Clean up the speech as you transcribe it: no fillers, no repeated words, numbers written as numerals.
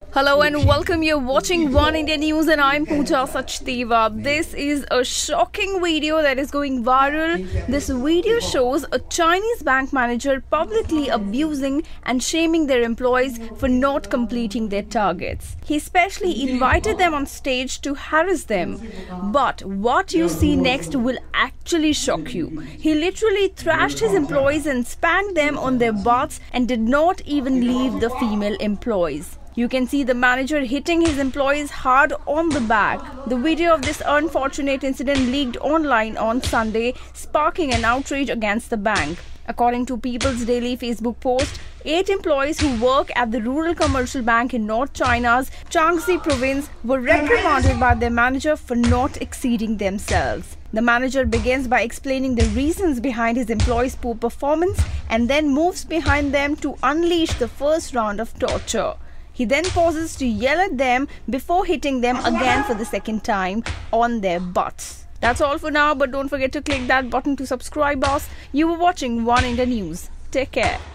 Hello and welcome. You're watching One India News and I'm Pooja Sachdeva. This is a shocking video that is going viral. This video shows a Chinese bank manager publicly abusing and shaming their employees for not completing their targets. He especially invited them on stage to harass them. But what you see next will actually shock you. He literally thrashed his employees and spanked them on their butts and did not even leave the female employees. You can see the manager hitting his employees hard on the back. The video of this unfortunate incident leaked online on Sunday, sparking an outrage against the bank. According to People's Daily Facebook post, 8 employees who work at the Rural Commercial Bank in North China's Shaanxi province were reprimanded by their manager for not exceeding themselves. The manager begins by explaining the reasons behind his employees' poor performance and then moves behind them to unleash the first round of torture. He then pauses to yell at them before hitting them again for the second time on their butts. That's all for now, but don't forget to click that button to subscribe us. You were watching One India News. Take care.